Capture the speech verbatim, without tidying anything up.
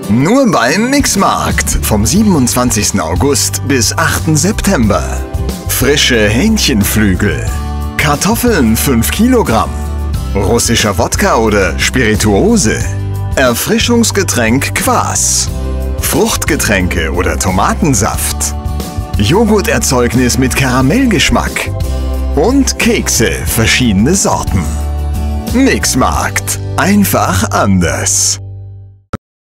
Nur beim Mixmarkt vom siebenundzwanzigsten August bis achten September. Frische Hähnchenflügel, Kartoffeln fünf Kilogramm, russischer Wodka oder Spirituose, Erfrischungsgetränk Kvass, Fruchtgetränke oder Tomatensaft, Joghurterzeugnis mit Karamellgeschmack und Kekse verschiedene Sorten. Mixmarkt. Einfach anders.